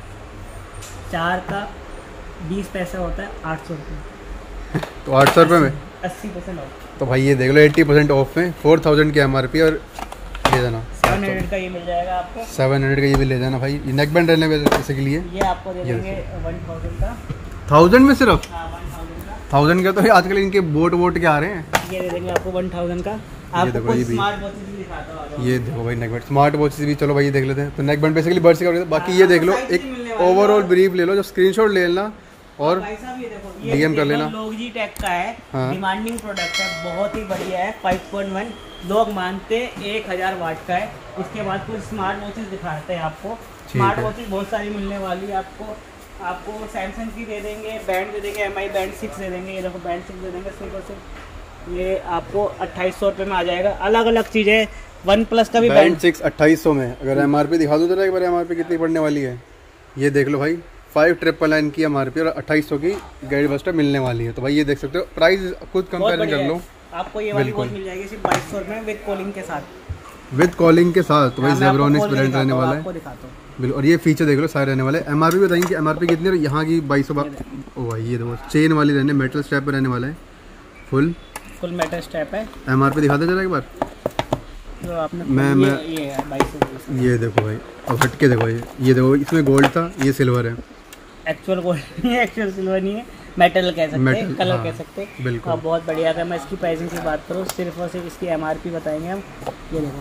A: चार का बीस पैसा होता है आठ सौ रुपये।
B: तो आठ सौ रुपये में
A: अस्सी परसेंट ऑफ।
B: तो भाई ये देख लो एट्टी परसेंट ऑफ में फोर थाउजेंड की एम आर पी और ले जाना।
A: सेवन हंड्रेड का ये मिल जाएगा आपको।
B: सेवन हंड्रेड का ये भी ले जाना भाई। नेक बैंड रहने वैसे के लिए
A: ये आपको दे देंगे वन थाउजेंड का।
B: थाउजेंड में सिर्फ?
A: हाँ वन थाउजेंड का।
B: थाउजेंड का तो आजकल इनके बोट वोट के आ रहे हैं।
A: ये दे देंगे आपको वन थाउजेंड का। आपको कुछ स्मार्ट वॉचेस भी दिखाता हूं।
B: ये देखो भाई नेक बैंड, स्मार्ट वॉचेस भी चलो भाई ये देख लेते हैं। तो नेक बैंड बेसिकली बर्ड्स का। बाकी ये देख लो, एक ओवरऑल ब्रीफ ले लो, जो स्क्रीनशॉट ले लेना और
A: भाई साहब ये देखो, ये
B: डीएम कर लेना।
A: लॉगिटेक का है,
B: हाँ।
A: डिमांडिंग प्रोडक्ट है, बहुत ही बढ़िया है। फाइव पॉइंट वन लोग मानते एक हज़ार वाट का है। उसके बाद कुछ स्मार्ट वॉचेस दिखाते हैं आपको। स्मार्ट वॉचेस बहुत सारी मिलने वाली है आपको। आपको सैमसंग की दे देंगे, बैंड दे देंगे, एम आई बैंड सिक्स दे देंगे। ये देखो बैंड सिक्स दे देंगे सिर्फ और सिर्फ ये आपको अट्ठाईस सौ रुपये में आ जाएगा। अलग अलग चीज़ें, वन प्लस का भी
B: बैंड सिक्स अट्ठाईस सौ में। अगर एम आर पी दिखा दूँ तो एक बार एम आर पी कितनी पड़ने वाली है, ये देख लो भाई। फाइव ट्रिपल नाइन की एम आर पी और अट्ठाईस सौ की गाइड बस्टर मिलने वाली है। तो भाई ये देख सकते हो, प्राइस खुद कंपेयर कर लो।
A: आपको ये वाली वॉच मिल जाएगी सिर्फ बाईस सौ रुपये में विद कॉलिंग के साथ।
B: विद कॉलिंग के साथ। तो भाई ज़ेब्रोनिक्स ब्रांड रहने वाला है बिल्कुल। और ये फीचर देख लो सारे रहने वाले। एम आर पी बताएंगे कि एम आर पी कितनी है यहाँ की, बाईस सौ। ओ भाई ये देखो चेन वाली रहने, मेटल स्ट्रैप पे रहने वाला है। फुल
A: फुल मेटल स्ट्रैप है।
B: एम आर पी दिखा दे जरा एक बार।
A: तो आपने
B: मैं
A: ये,
B: मैं
A: ये है बाईस सौ।
B: ये देखो भाई, अब हट के देखो, ये ये देखो इसमें गोल्ड था, ये सिल्वर है।
A: एक्चुअल गोल्ड नहीं है, एक्चुअल सिल्वर नहीं है, मेटल कह सकते हैं, कलर
B: हाँ,
A: कह सकते हैं।
B: बिल्कुल।
A: और बहुत बढ़िया। अगर मैं इसकी प्राइसिंग की बात करूँ, सिर्फ और सिर्फ इसकी एमआरपी बताएंगे हम। ये देखो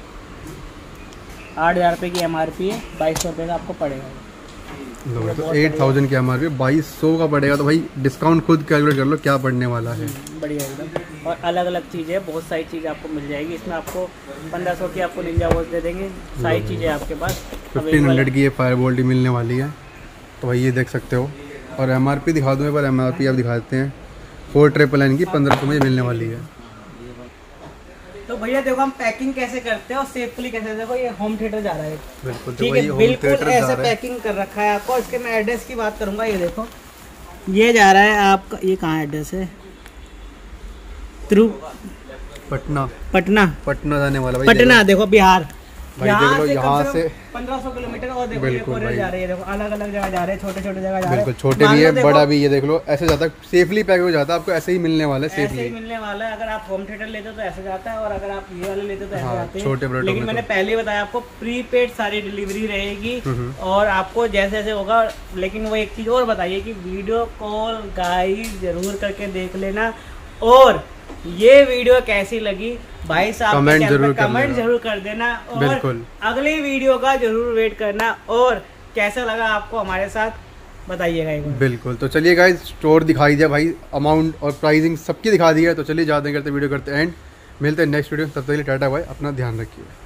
A: आठ हज़ार रुपये की एमआरपी है, बाईस सौ रुपये का आपको पड़ेगा।
B: तो एट थाउजेंड की एम आर पी बाईस सौ का पड़ेगा। तो भाई डिस्काउंट खुद कैलकुलेट कर लो क्या पड़ने वाला है।
A: बढ़िया एकदम। और अलग अलग चीज़ें, बहुत सारी चीज़ें आपको मिल जाएगी इसमें। आपको पंद्रह सौ की आपको निंजा वॉच दे देंगे, सारी चीज़ें आपके पास।
B: फिफ्टीन हंड्रेड की ये फायर बोल्ट मिलने वाली है। तो भाई ये देख सकते हो। और एम आर पी दिखा दूँ एक बार, एम आर पी आप दिखा देते हैं। फोर ट्रिपल नाइन की पंद्रह सौ में मिलने वाली है।
A: तो भैया देखो हम पैकिंग कैसे करते हैं और सेफली कैसे। देखो ये होम थिएटर जा रहा है,
B: बिल्कुल।
A: ठीक है, बिल्कुल ऐसे पैकिंग कर रखा है आपको। इसके मैं एड्रेस की बात करूंगा। ये देखो ये जा रहा है आपका, ये कहाँ एड्रेस है, त्रू
B: पटना
A: पटना
B: पटना जाने वाला भाई।
A: पटना देखो बिहार।
B: भाई देख लो यहाँ से
A: पंद्रह सौ किलोमीटर। और देखो ये कोरियर जा रही है, देखो अलग अलग जगह जा रहे हैं, छोटे छोटे जगह जा रहे हैं।
B: बिल्कुल, छोटे भी है बड़ा भी। ये देख लो ऐसे जाता है, सेफली पैक हो जाता है। आपको ऐसे ही मिलने वाला है,
A: ऐसे ही मिलने वाला है। अगर आप होम थिएटर लेते हो तो ऐसे जाता है, और अगर आप ये वाले लेते हो तो ऐसे
B: हाँ,
A: जाते हैं।
B: छोटे बड़े।
A: लेकिन मैंने पहले ही बताया आपको, प्रीपेड सारी डिलीवरी रहेगी। और आपको जैसे जैसे होगा। लेकिन वो एक चीज़ और बताइए कि वीडियो कॉल गाइस जरूर करके देख लेना। और ये वीडियो कैसी लगी भाई साहब,
B: कमेंट जरूर
A: कमेंट जरूर कर देना। और अगली वीडियो का जरूर वेट करना। और कैसा लगा आपको हमारे साथ बताइएगा एक बार।
B: बिल्कुल। तो चलिए गाइस, स्टोर दिखाई दिया भाई, अमाउंट और प्राइसिंग सबकी दिखा दी है। तो चलिए ज़्यादा करते वीडियो करते एंड मिलते हैं नेक्स्ट वीडियो। तब तक के लिए टाटा भाई, अपना ध्यान रखिए।